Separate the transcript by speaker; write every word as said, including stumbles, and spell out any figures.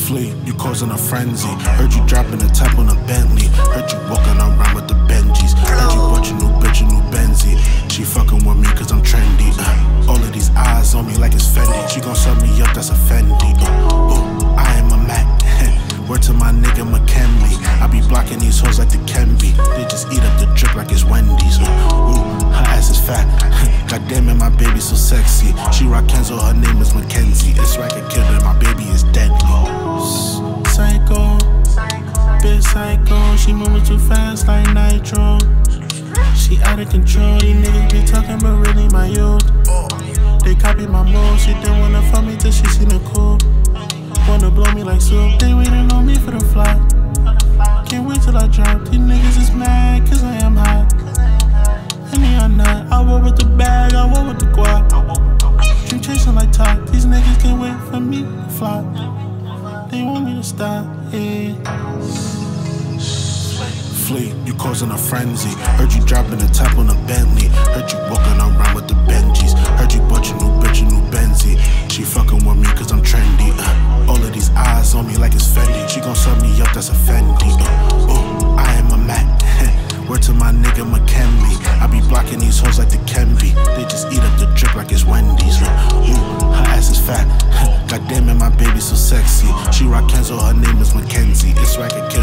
Speaker 1: Flee, you causing a frenzy. Heard you dropping the top on a Bentley. Heard you walking around with the Benjis. Heard you bought your new bitch, your new Benzie. She fucking with me cause I'm trendy. uh, All of these eyes on me like it's Fendi. She gon' sub me up, that's a Fendi. uh, Ooh, I am a Mac. Word to my nigga McKinley. I be blocking these hoes like the Kenby. They just eat up the drip like it's Wendy's. uh, Ooh, her ass is fat. God damn it, my baby so sexy. She rock Kenzo, her name is Mackenzie. It's Racket Killer, my baby is deadly. Psycho, bitch psycho. She moving too fast like nitro. She out of control. These niggas be talking, but really my youth. They copy my moves. She didn't wanna fuck me till she seen the cool. Wanna blow me like soup. They waiting on me for the fly. Can't wait till I drop. These niggas is mad cause I am hot. And they are not. I walk with the bag, I walk with the guap. Dream chasing like top. These niggas can't wait for me to fly. They want me to stop, yeah. Flee, you causing a frenzy. Heard you dropping the top on a Bentley. Heard you walking around with the Benjis. Heard you bought your new bitch, your new Benzie. She fucking with me cause I'm trendy. uh, All of these eyes on me like it's Fendi. She gon' sub me up, that's a Fendi. uh, Ooh, I am a Mac. Word to my nigga McKinley. I be blocking these hoes like the Kenby. They just eat up the drip like it's Wendy's. uh, Ooh, her ass is fat. God damn it, my baby so sexy. She rock Kenzo, her name is Mackenzie. It's Racket Killer.